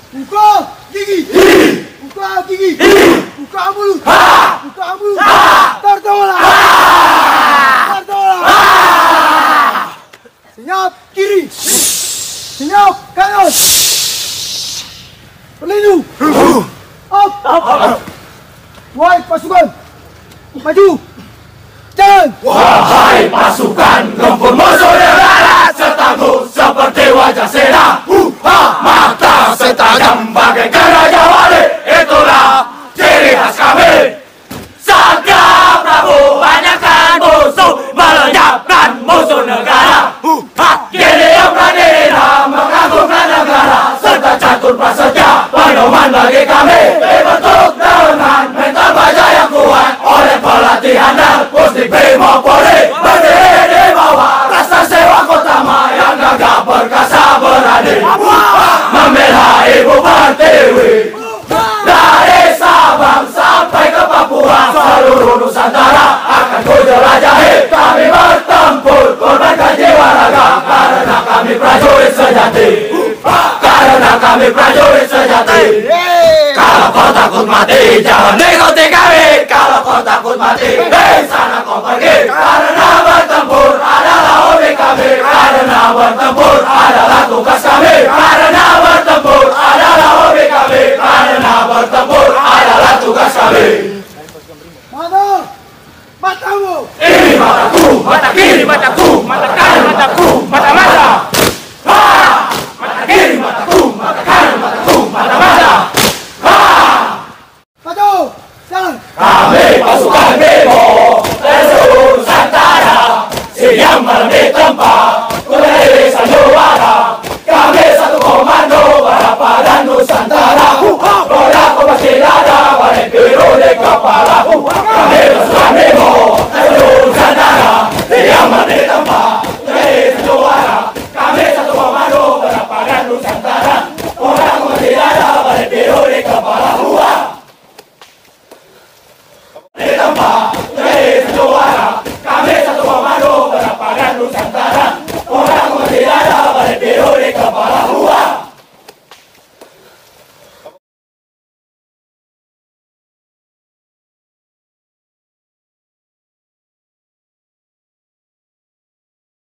Buka gigi. Buka gigi. Buka mulut. Buka mulut. Tertawa. Tertawa. Senyap kiri. Senyap kanan. Berlindung. Up. Wahai pasukan, maju. Jalan. Wahai pasukan, gempur musuh negara, setangguh seperti wajah Sena. Mata setajam bagai gajah wali, itulah ciri khas kami. Saka Prabu banyakkan musuh, melenyapkan musuh negara. Kini yang berani mengagumkan negara, serta catur prasetya pedoman bagi kami. Dibentuk dengan mental baja yang kuat oleh pelatihan dan Pusdik Brimob Polri. Berdiri di bawah rasa sewa Kotama yang gagah perkasa berani membela Ibu Pertiwi. Dari Sabang sampai ke Papua, seluruh Nusantara akan ku jelajahi. Kami bertempur, korbankan jiwa raga, karena kami prajurit sejati. Karena kami prajurit sejati. Kalau kau takut mati, jangan ikuti kami. Kalau kau takut mati, di sana kau pergi. Karena bertempur adalah hobi kami. Karena bertempur adalah tugas kami. Karena bertempur adalah hobi kami. Karena bertempur adalah tugas kami. Mana matamu? Ini mataku, mata kiri mataku, mata kanan mataku, mata-mata. Mata kiri mataku, mata kanan mataku, mata-mata. Maju. Jalan. Kami pasukan Brimob dari seluruh Nusantara, siang malam di tempat keliling sandiwara. Kami satu komando Barapa dan Nusantara. Roda pasti dada, warna biru di kepala. Kami pasukan Brimob dari seluruh Nusantara, siang malam di tempat keliling sandiwara. Kami satu komando Barapa dan Nusantara. Roda pasti dada, warna biru di kepala. Di tempat